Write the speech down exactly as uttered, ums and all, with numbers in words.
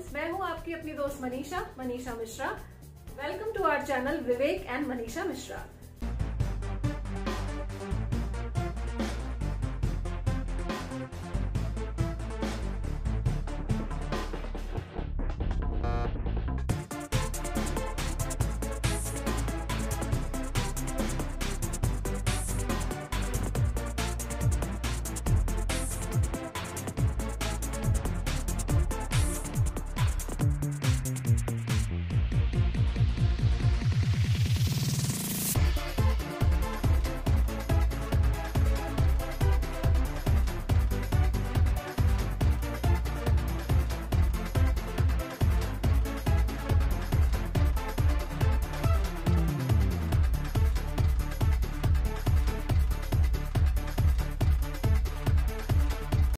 Friends, मैं हूं आपकी अपनी दोस्त Manisha, Manisha Mishra. Welcome to our channel Vivek and Manisha Mishra.